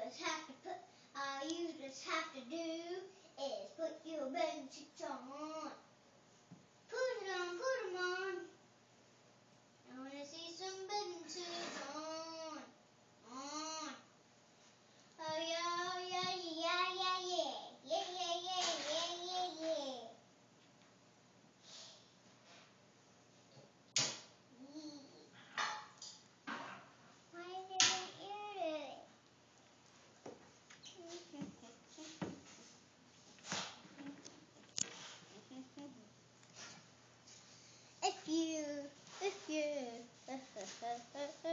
you just have to do is put your bathing suits on. Put 'em on. I wanna see some bathing suits on. On. Oh yeah, oh yeah, yeah, yeah, yeah. Yeah, yeah, yeah, yeah, yeah, yeah. Why didn't you do it? If you